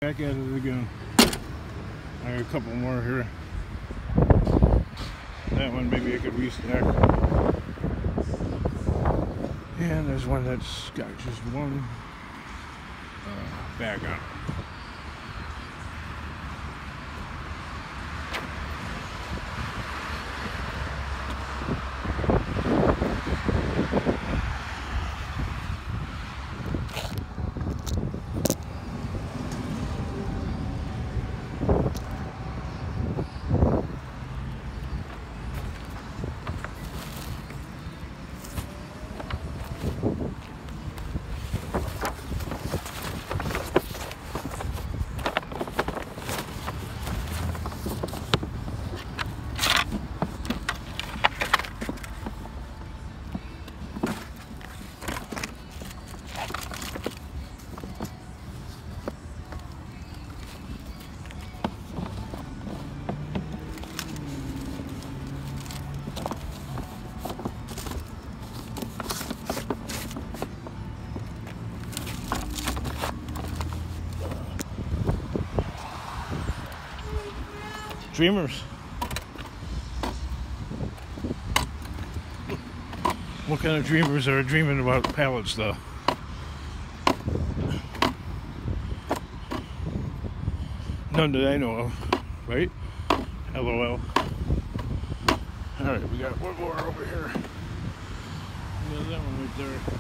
Back at it again. I got a couple more here. That one maybe I could restack. And there's one that's got just one bag on it. Dreamers. What kind of dreamers are dreaming about pallets though? None that I know of, right? LOL. Alright, we got one more over here. We got that one right there.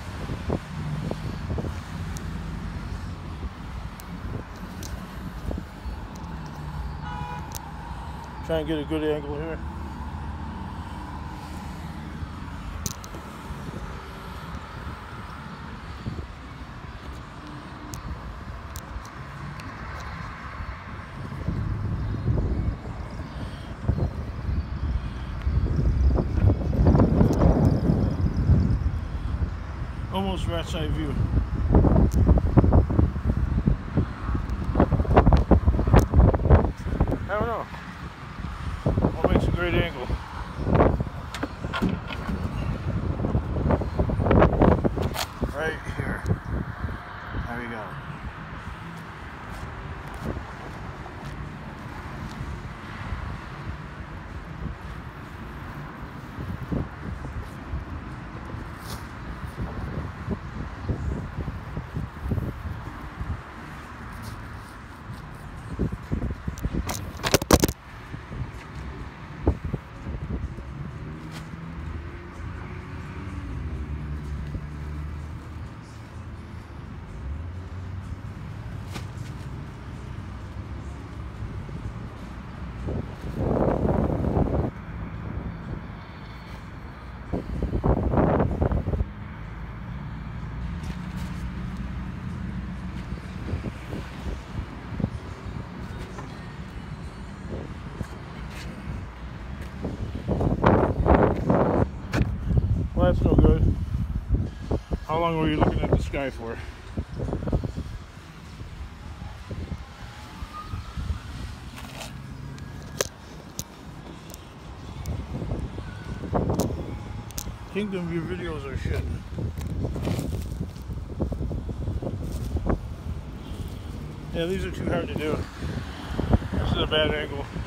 Try and get a good angle here. Almost right side view. I don't know. What makes a great angle? Right here. There we go. Well, that's no good. How long were you looking at the sky for? Kingdom View videos are shit. Yeah, these are too hard to do. This is a bad angle.